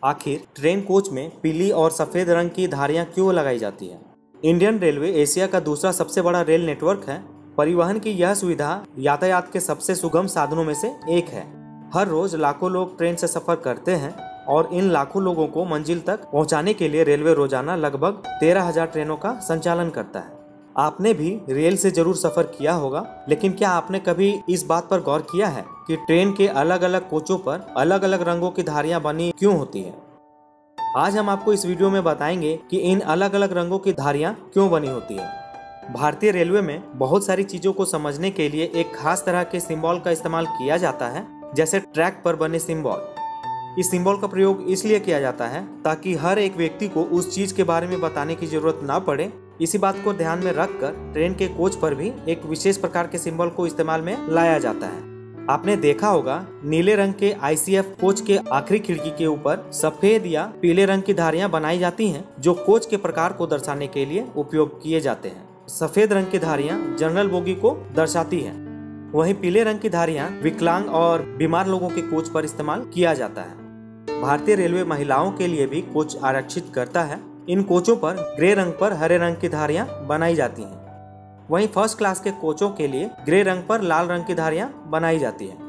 आखिर train coach में पीली और सफेद रंग की धारियां क्यों लगाई जाती है? इंडियन रेलवे एशिया का दूसरा सबसे बड़ा रेल नेटवर्क है। परिवहन की यह सुविधा यातायात के सबसे सुगम साधनों में से एक है। हर रोज लाखों लोग ट्रेन से सफर करते हैं और इन लाखों लोगों को मंजिल तक पहुंचाने के लिए रेलवे रोजाना लगभग 13,000 ट्रेनों का संचालन करता है। आपने भी रेल से जरूर सफर किया होगा, लेकिन क्या आपने कभी इस बात पर गौर किया है कि ट्रेन के अलग अलग कोचों पर अलग अलग रंगों की धारियां बनी क्यों होती हैं? आज हम आपको इस वीडियो में बताएंगे कि इन अलग अलग रंगों की धारियां क्यों बनी होती हैं। भारतीय रेलवे में बहुत सारी चीजों को समझने के लिए एक खास तरह के सिंबल का इस्तेमाल किया जाता है, जैसे ट्रैक पर बने सिंबल। इस सिंबल का प्रयोग इसलिए किया जाता है ताकि हर एक व्यक्ति को उस चीज के बारे में बताने की जरूरत ना पड़े। इसी बात को ध्यान में रखकर ट्रेन के कोच पर भी एक विशेष प्रकार के सिंबल को इस्तेमाल में लाया जाता है। आपने देखा होगा नीले रंग के ICF कोच के आखिरी खिड़की के ऊपर सफेद या पीले रंग की धारियां बनाई जाती हैं, जो कोच के प्रकार को दर्शाने के लिए उपयोग किए जाते हैं। सफेद रंग की धारियां जनरल बोगी को दर्शाती हैं, वहीं पीले रंग की धारियां विकलांग और बीमार लोगों के कोच पर इस्तेमाल किया जाता है। भारतीय रेलवे महिलाओं के लिए भी कोच आरक्षित करता है। इन कोचों पर ग्रे रंग पर हरे रंग की धारियां बनाई जाती हैं। वहीं फर्स्ट क्लास के कोचों के लिए ग्रे रंग पर लाल रंग की धारियां बनाई जाती हैं।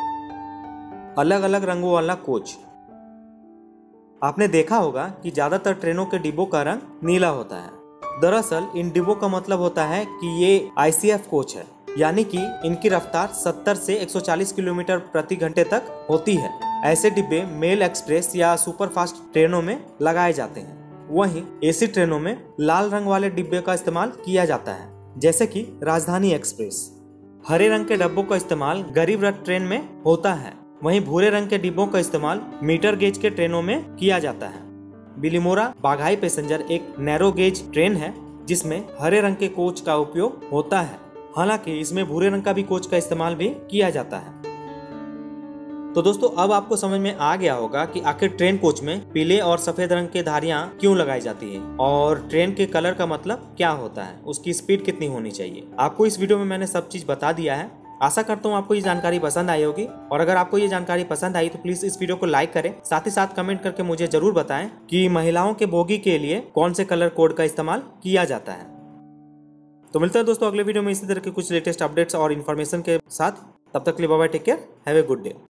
अलग अलग रंगों वाला कोच। आपने देखा होगा कि ज्यादातर ट्रेनों के डिब्बों का रंग नीला होता है। दरअसल इन डिब्बों का मतलब होता है कि ये ICF कोच है, यानी कि इनकी रफ्तार 70 से 140 किलोमीटर प्रति घंटे तक होती है। ऐसे डिब्बे मेल एक्सप्रेस या सुपरफास्ट ट्रेनों में लगाए जाते हैं। वहीं AC ट्रेनों में लाल रंग वाले डिब्बे का इस्तेमाल किया जाता है, जैसे कि राजधानी एक्सप्रेस। हरे रंग के डिब्बों का इस्तेमाल गरीब रथ ट्रेन में होता है। वहीं भूरे रंग के डिब्बों का इस्तेमाल मीटर गेज के ट्रेनों में किया जाता है। बिलिमोरा बाघाई पैसेंजर एक नैरो गेज ट्रेन है, जिसमें हरे रंग के कोच का उपयोग होता है। हालांकि इसमें भूरे रंग का भी कोच का इस्तेमाल भी किया जाता है। तो दोस्तों, अब आपको समझ में आ गया होगा कि आखिर ट्रेन कोच में पीले और सफेद रंग की धारियां क्यों लगाई जाती है और ट्रेन के कलर का मतलब क्या होता है, उसकी स्पीड कितनी होनी चाहिए। आपको इस वीडियो में मैंने सब चीज बता दिया है। आशा करता हूँ आपको ये जानकारी पसंद आई होगी, और अगर आपको ये जानकारी पसंद आई तो प्लीज इस वीडियो को लाइक करें। साथ ही साथ कमेंट करके मुझे जरूर बताएं कि महिलाओं के बोगी के लिए कौन से कलर कोड का इस्तेमाल किया जाता है। तो मिलता है दोस्तों अगले वीडियो में इसी तरह के कुछ लेटेस्ट अपडेट्स और इन्फॉर्मेशन के साथ। तब तक के लिए bye bye, take care, have a good day.